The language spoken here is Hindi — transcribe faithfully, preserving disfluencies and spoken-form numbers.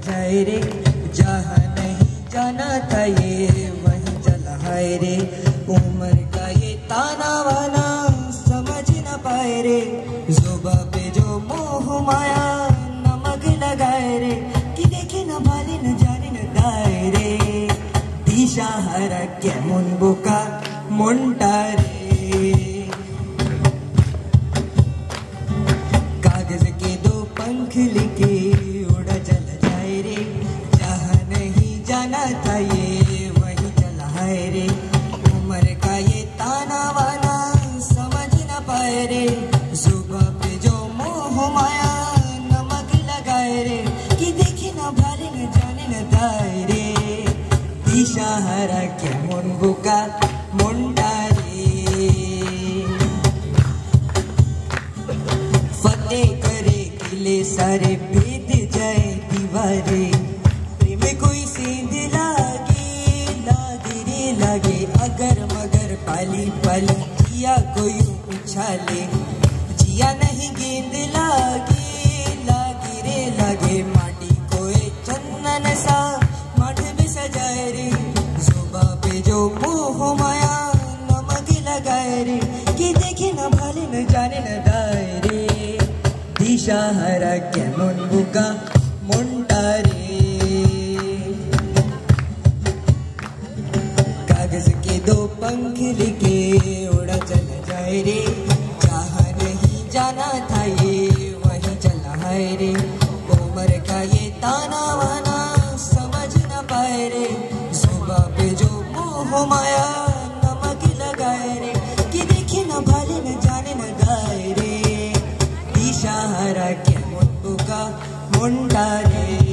जाए रे, जहाँ नहीं जाना था ये वहीं चला है रे। उम्र का ये ताना वाना समझ न पाए रे, जुबा पे जो मोह माया नमक लगाए रे, कि देखे न भाले न जाने न दाए रे। दिशा हरा के मुन बुका मुंटा रे, कागज के दो पंख लिखे उड़ा चला जाए रे, जहाँ नहीं जाना था ये वहीं चला है रे। उम्र का ये ताना वाना समझ न पाए रे, जुबां पे जो मोह माया नमक लगाए रे, कि देखे न भाले न जाने न दाए रे। दिशा हरा के मुन बुका मुंडा रे, फतेह करे किले सारे भेद जाए दीवारे, प्रेम कोई सेंध लागे लागे रे लागे, अगर मगर पाली पाली जिया कोई उछाले, जिया नहीं गेंद लागे लागे रे लागे, माटी कोई चंदन सा मठ में सजाए रे, जुबां पे जो मोह माया नमक लगाए रे, कि देखे न भाले न जाने न दाए रे। दिशा हरा के मुन बुका मुंडा रे, कागज के दो पंख लिखे उड़ा चला जाए रे, जहाँ नहीं जाना था ये वहीं चला है रे। उम्र का ये ताना वाना समझ न पाए रे, जुबां पे जो मोह माया नमक लगाए रे, कि देखे न भाले न जाने न दाए रे। दिशा हरा के मुन बुका मुंडा रे।